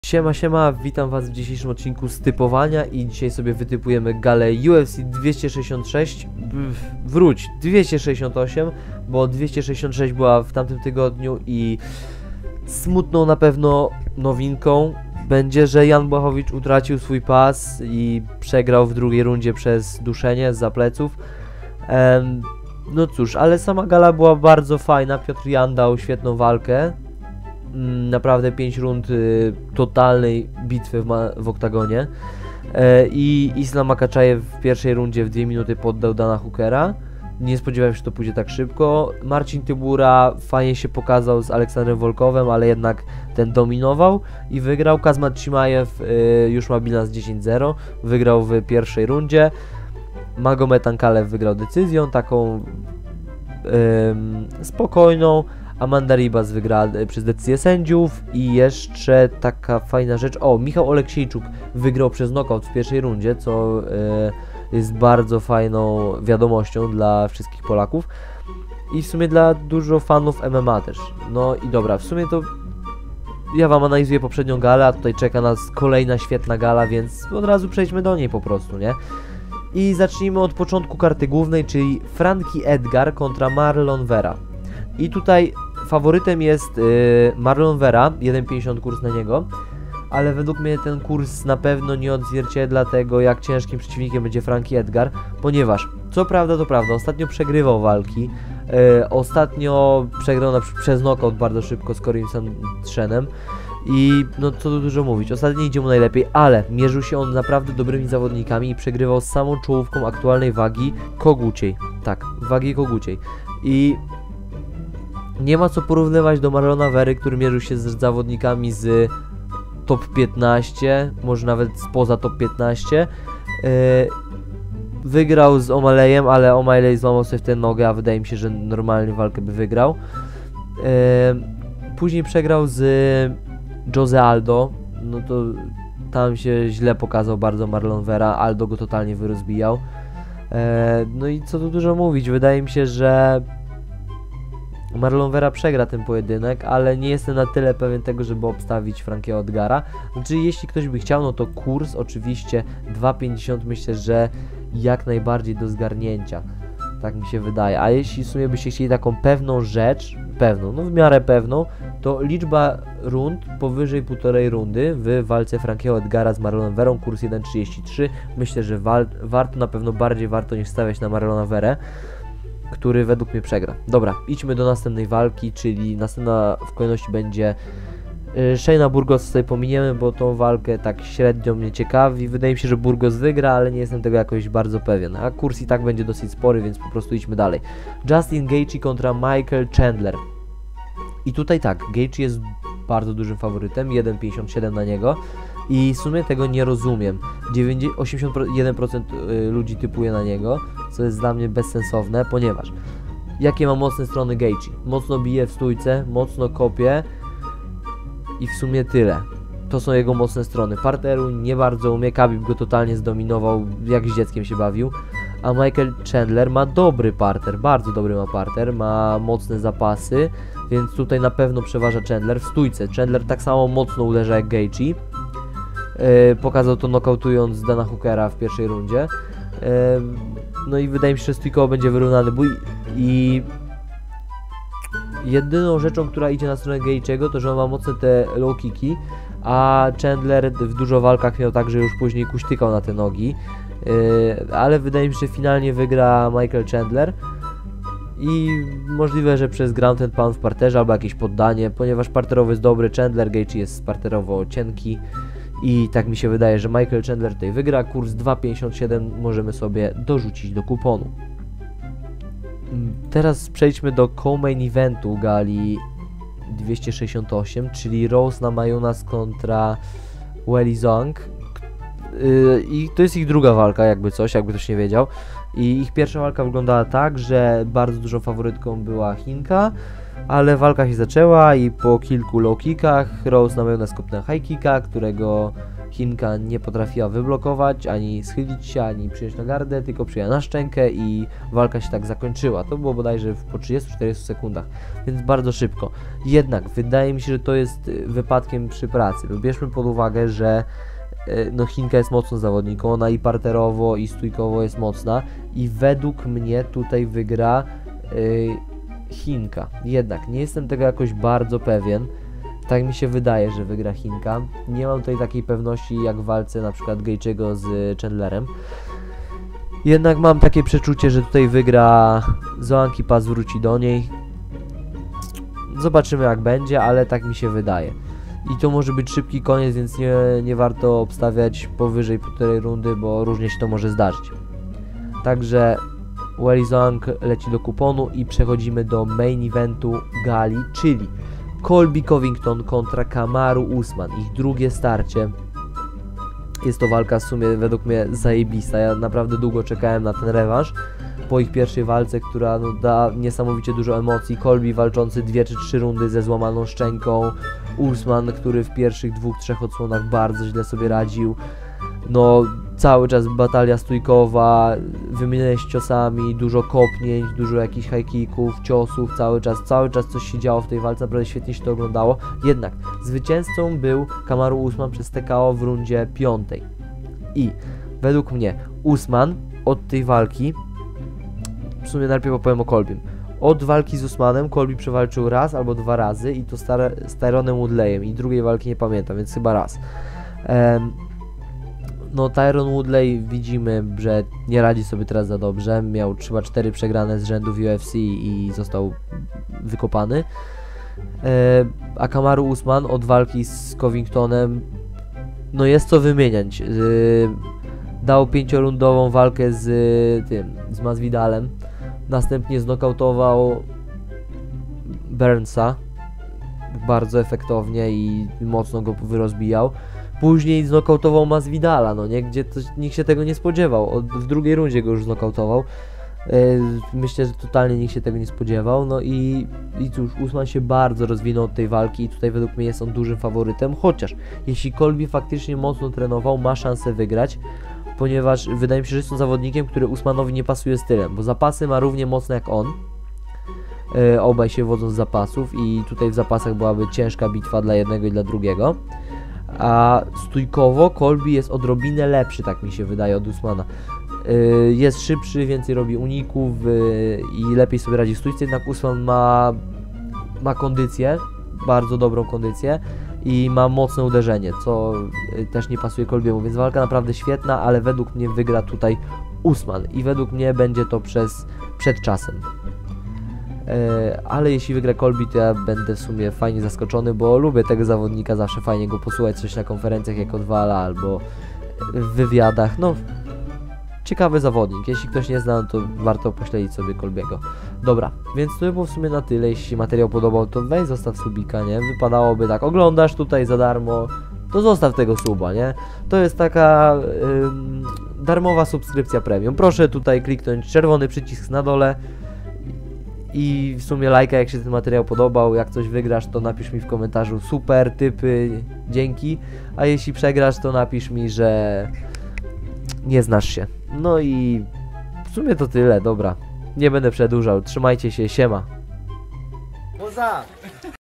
Siema, witam was w dzisiejszym odcinku z typowania i dzisiaj sobie wytypujemy galę UFC 266, 268, bo 266 była w tamtym tygodniu i smutną na pewno nowinką będzie, że Jan Błachowicz utracił swój pas i przegrał w drugiej rundzie przez duszenie zza pleców. No cóż, ale sama gala była bardzo fajna, Piotr Jan dał świetną walkę. Naprawdę 5 rund totalnej bitwy w oktagonie i Islam Makhachev w pierwszej rundzie w 2 minuty poddał Dana Hookera. Nie spodziewałem się, że to pójdzie tak szybko. Marcin Tybura fajnie się pokazał z Aleksandrem Wolkowem, ale jednak ten dominował i wygrał. Kazmat Chimaev już ma bilans 10-0, wygrał w pierwszej rundzie. Magomed Ankalev wygrał decyzją, taką spokojną. Amanda Ribas wygrała przez decyzję sędziów i jeszcze taka fajna rzecz, Michał Oleksiejczuk wygrał przez knockout w pierwszej rundzie, co jest bardzo fajną wiadomością dla wszystkich Polaków i w sumie dla dużo fanów MMA też. No i dobra, w sumie to ja wam analizuję poprzednią galę, a tutaj czeka nas kolejna świetna gala, więc od razu przejdźmy do niej po prostu, nie? I zacznijmy od początku karty głównej, czyli Frankie Edgar kontra Marlon Vera. I tutaj faworytem jest Marlon Vera, 1,50 kurs na niego, ale według mnie ten kurs na pewno nie odzwierciedla tego, jak ciężkim przeciwnikiem będzie Frankie Edgar, ponieważ, co prawda to prawda, ostatnio przegrywał walki, ostatnio przegrał przez knockout bardzo szybko z Corim Sandrzenem i no co tu dużo mówić, ostatnio idzie mu najlepiej, ale mierzył się on naprawdę dobrymi zawodnikami i przegrywał z samą czołówką aktualnej wagi koguciej, tak, wagi koguciej i nie ma co porównywać do Marlona Very, który mierzył się z zawodnikami z top 15, może nawet spoza top 15. Wygrał z O'Malleyem, ale O'Malley złamał sobie w tę nogę, a wydaje mi się, że normalnie walkę by wygrał. Później przegrał z Jose Aldo, no to tam się źle pokazał bardzo Marlon Vera, Aldo go totalnie wyrozbijał. No i co tu dużo mówić, wydaje mi się, że Marlon Vera przegra ten pojedynek, ale nie jestem na tyle pewien tego, żeby obstawić Frankiego Edgara. Znaczy, jeśli ktoś by chciał, no to kurs oczywiście 2,50 myślę, że jak najbardziej do zgarnięcia. Tak mi się wydaje. A jeśli w sumie byście chcieli taką pewną rzecz, no w miarę pewną, to liczba rund powyżej 1,5 rundy w walce Frankiego Edgara z Marlonem Verą, kurs 1,33. Myślę, że warto, na pewno bardziej warto niż stawiać na Marlona Verę, który według mnie przegra. Dobra, idźmy do następnej walki, czyli następna w kolejności będzie Shayna Burgos, tutaj pominiemy, bo tą walkę tak średnio mnie ciekawi. Wydaje mi się, że Burgos wygra, ale nie jestem tego jakoś bardzo pewien. A kurs i tak będzie dosyć spory, więc po prostu idźmy dalej. Justin Gaethje kontra Michael Chandler. I tutaj tak, Gaethje jest bardzo dużym faworytem, 1,57 na niego. I w sumie tego nie rozumiem. 81% ludzi typuje na niego, co jest dla mnie bezsensowne, ponieważ jakie ma mocne strony Gaethje? Mocno bije w stójce, mocno kopie i w sumie tyle. To są jego mocne strony. Parteru nie bardzo umie, Khabib go totalnie zdominował, jak z dzieckiem się bawił. A Michael Chandler ma dobry parter, bardzo dobry ma parter, ma mocne zapasy, więc tutaj na pewno przeważa Chandler w stójce. Chandler tak samo mocno uderza jak Gaethje. Pokazał to nokautując Dana Hookera w pierwszej rundzie. No i wydaje mi się, że stójkowo będzie wyrównany bój i jedyną rzeczą, która idzie na stronę Gaethje'ego, to że on ma mocne te low kicki, a Chandler w dużo walkach miał tak, że już później kuśtykał na te nogi, ale wydaje mi się, że finalnie wygra Michael Chandler i możliwe, że przez ground and pound w parterze albo jakieś poddanie, ponieważ parterowy jest dobry, Gaethje jest parterowo cienki. I tak mi się wydaje, że Michael Chandler tutaj wygra, kurs 2,57 możemy sobie dorzucić do kuponu. Teraz przejdźmy do co-main eventu gali 268, czyli Rose Namajunas kontra Weili Zhang. I to jest ich druga walka, jakby ktoś nie wiedział. I ich pierwsza walka wyglądała tak, że bardzo dużą faworytką była Chinka, ale walka się zaczęła i po kilku low kickach Rose Namajunas kopnęła high kicka, którego Chinka nie potrafiła wyblokować, ani schylić się, ani przyjąć na gardę, tylko przyjęła na szczękę i walka się tak zakończyła. To było bodajże po 30-40 sekundach, więc bardzo szybko. Jednak wydaje mi się, że to jest wypadkiem przy pracy. Bierzmy pod uwagę, że no Chinka jest mocną zawodniką, ona i parterowo, i stójkowo jest mocna i według mnie tutaj wygra Chinka. Jednak nie jestem tego jakoś bardzo pewien. Tak mi się wydaje, że wygra Chinka. Nie mam tutaj takiej pewności jak w walce na przykład Gaethje'ego z Chandlerem. Jednak mam takie przeczucie, że tutaj wygra Zoanki, Paz wróci do niej. Zobaczymy jak będzie, ale tak mi się wydaje. I to może być szybki koniec, więc nie warto obstawiać powyżej 1,5 rundy, bo różnie się to może zdarzyć. Także Weili Zhang leci do kuponu i przechodzimy do main eventu gali, czyli Colby Covington kontra Kamaru Usman. Ich drugie starcie. Jest to walka w sumie według mnie zajebista. Ja naprawdę długo czekałem na ten rewanż po ich pierwszej walce, która no, da niesamowicie dużo emocji. Colby walczący 2 czy 3 rundy ze złamaną szczęką. Usman, który w pierwszich 2-3 odsłonach bardzo źle sobie radził. No cały czas batalia stójkowa, wymienione z ciosami, dużo kopnięć, dużo jakichś high kicków, ciosów, cały czas coś się działo w tej walce, naprawdę świetnie się to oglądało. Jednak zwycięzcą był Kamaru Usman przez TKO w rundzie 5. I według mnie Usman od tej walki, w sumie najpierw opowiem o Colbym. Od walki z Usmanem Colby przewalczył raz albo 2 razy i to z Tyronem Woodleyem i drugiej walki nie pamiętam, więc chyba raz. No Tyron Woodley widzimy, że nie radzi sobie teraz za dobrze, miał chyba 4 przegrane z rzędu w UFC i został wykopany. A Kamaru Usman od walki z Covingtonem, no jest co wymieniać. Dał 5-rundową walkę z Masvidalem, następnie znokautował Burnsa bardzo efektownie i mocno go wyrozbijał. Później znokautował Masvidala, no nie? Gdzie nikt się tego nie spodziewał. W drugiej rundzie go już znokautował. Myślę, że totalnie nikt się tego nie spodziewał. No i cóż, Usman się bardzo rozwinął od tej walki i tutaj według mnie jest on dużym faworytem. Chociaż jeśli Colby faktycznie mocno trenował, ma szansę wygrać, ponieważ wydaje mi się, że jest on zawodnikiem, który Usmanowi nie pasuje stylem, bo zapasy ma równie mocne jak on. Obaj się wodzą z zapasów i tutaj w zapasach byłaby ciężka bitwa dla jednego i dla drugiego. A stójkowo Colby jest odrobinę lepszy, tak mi się wydaje, od Usmana. Jest szybszy, więcej robi uników i lepiej sobie radzi w stójce, jednak Usman ma kondycję, bardzo dobrą kondycję i ma mocne uderzenie, co też nie pasuje Colby'emu, więc walka naprawdę świetna, ale według mnie wygra tutaj Usman i według mnie będzie to przed czasem. Ale jeśli wygra Colby, to ja będę w sumie fajnie zaskoczony, bo lubię tego zawodnika, zawsze fajnie go posłuchać coś na konferencjach jak odwala albo w wywiadach, no ciekawy zawodnik, jeśli ktoś nie zna, to warto pośledzić sobie Colby'ego. Dobra, więc to by było w sumie na tyle, jeśli materiał podobał, to weź zostaw subika, nie? Wypadałoby tak, oglądasz tutaj za darmo, to zostaw tego suba, nie? To jest taka darmowa subskrypcja premium, proszę tutaj kliknąć czerwony przycisk na dole i w sumie lajka, jak się ten materiał podobał. Jak coś wygrasz, to napisz mi w komentarzu super, typy, dzięki. A jeśli przegrasz, to napisz mi, że nie znasz się. No i w sumie to tyle, dobra. Nie będę przedłużał. Trzymajcie się, siema. Poza!